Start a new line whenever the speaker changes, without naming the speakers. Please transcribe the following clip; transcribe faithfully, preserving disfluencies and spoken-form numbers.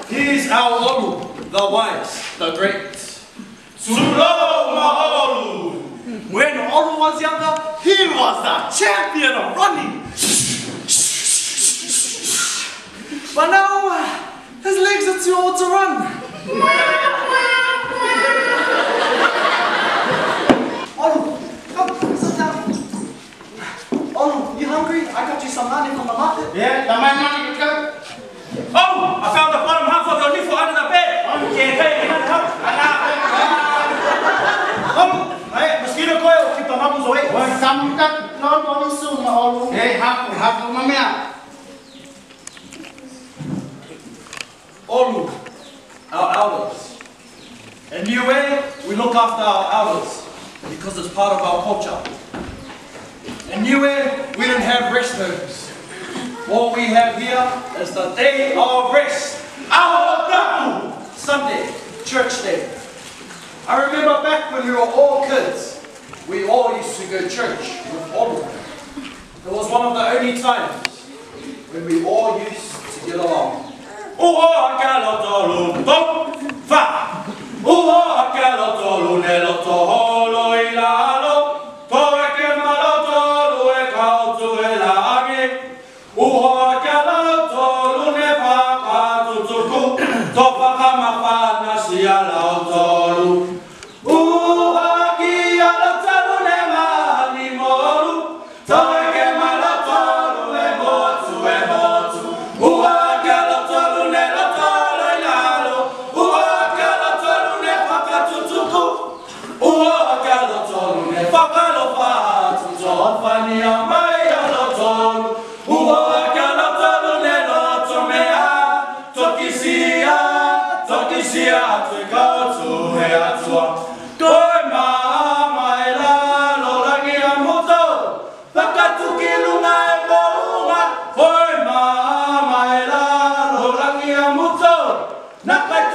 He's our O L U, the wise, the great.
When O L U was younger, he was the champion of running. But now, his legs are too old to run. O L U, come, sit down. O L U, you hungry? I got you some honey from the market.
Yeah, the man money could come.
Oh, I found the bottom half of your niffle under the bed. Okay, hey, help.
Hey, mosquito coil, keep the bubbles away.
Well, some cut, not only soon, O L U. Hey, half, half of my man.
O L U, our elders. In Niuean, we look after our elders because it's part of our culture. In Niuean, we don't have rest homes. All we have here is the day of rest. Our tapu! Sunday, church day. I remember back when we were all kids, we all used to go to church with O L U. It was one of the only times when we all used to get along.
Uho akalo tolu top fa. Uho akalo tolu nelo toholo ilalo. Toe ke malo tolu e kautu e lage. Uho akalo tolu ne fa ka tutuku. Topa kama fa na siala tolu. Uho akalo tolu ne mani moru. Toe ke malo tolu e motu e motu. Uho Nakatu